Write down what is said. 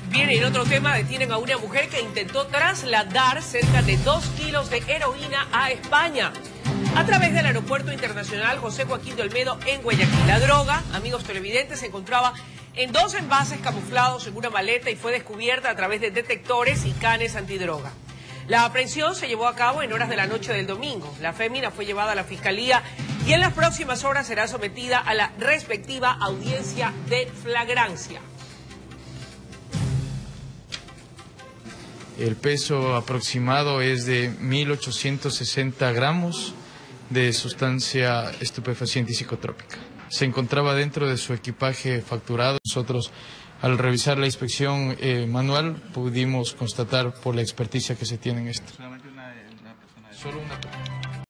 Bien, en otro tema, detienen a una mujer que intentó trasladar cerca de 2 kilos de heroína a España a través del aeropuerto internacional José Joaquín de Olmedo en Guayaquil. La droga, amigos televidentes, se encontraba en 2 envases camuflados en una maleta y fue descubierta a través de detectores y canes antidroga. La aprehensión se llevó a cabo en horas de la noche del domingo. La fémina fue llevada a la fiscalía y en las próximas horas será sometida a la respectiva audiencia de flagrancia. El peso aproximado es de 1.860 gramos de sustancia estupefaciente y psicotrópica. Se encontraba dentro de su equipaje facturado. Nosotros, al revisar la inspección manual, pudimos constatar por la experticia que se tiene en esto. ¿Solamente una persona? Solo una persona.